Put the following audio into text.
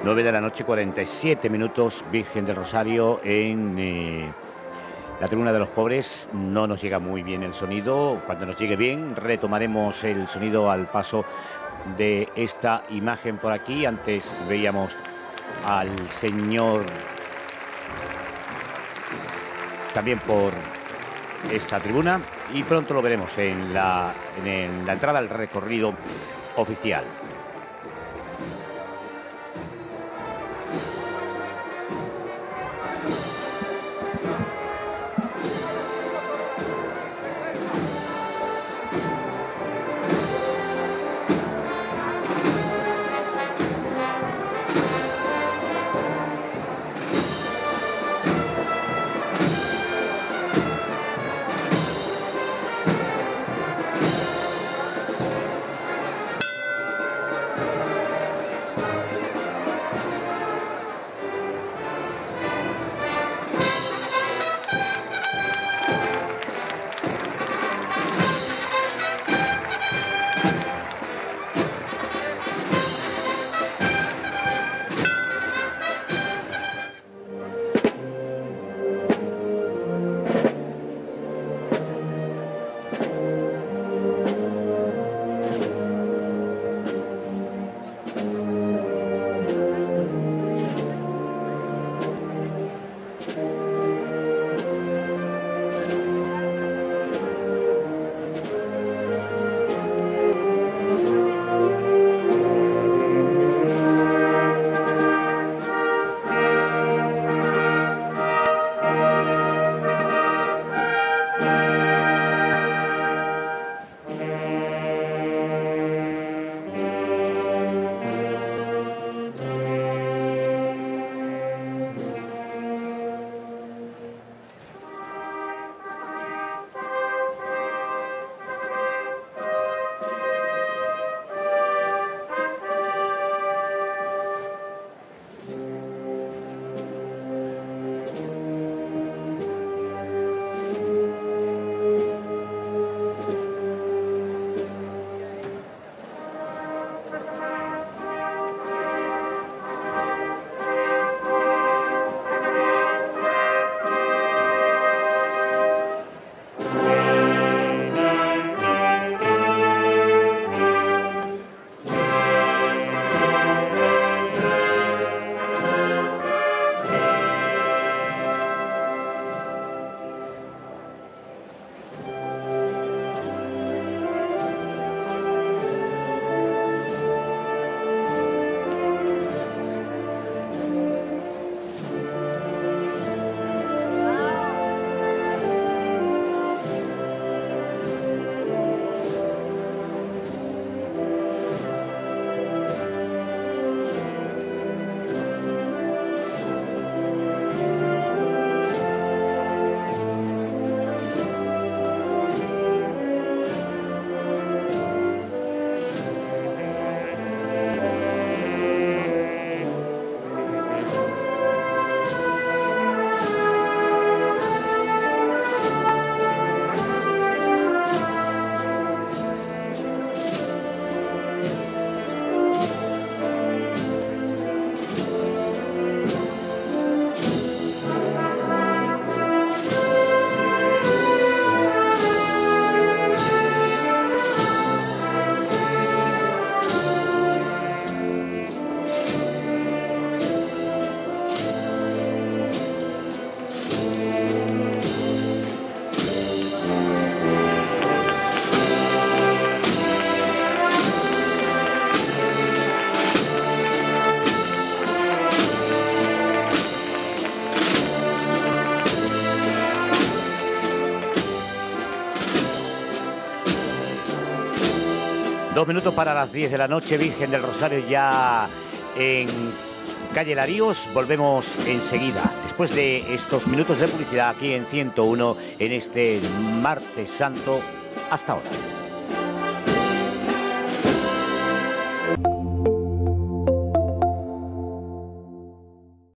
9 de la noche, 47 minutos, Virgen del Rosario en la tribuna de los pobres. No nos llega muy bien el sonido. Cuando nos llegue bien, retomaremos el sonido al paso de esta imagen por aquí. Antes veíamos al señor también por esta tribuna y pronto lo veremos en la entrada al recorrido oficial. Dos minutos para las 10 de la noche, Virgen del Rosario ya en calle Laríos. Volvemos enseguida, después de estos minutos de publicidad aquí en 101 en este martes santo. Hasta ahora.